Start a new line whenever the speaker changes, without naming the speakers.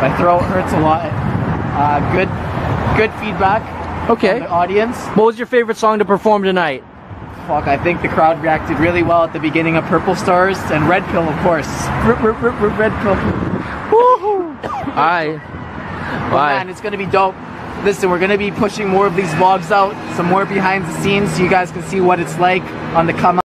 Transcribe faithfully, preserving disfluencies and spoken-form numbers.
My throat hurts a lot. Uh, good, good feedback.
Okay.
From the audience.
What was your favorite song to perform tonight?
Fuck, I think the crowd reacted really well at the beginning of Purple Stars and Red Pill, of course. R -r -r -r Red Pill. Woohoo!
Alright.
Bye. Man, it's gonna be dope. Listen, we're gonna be pushing more of these vlogs out, some more behind the scenes, so you guys can see what it's like on the come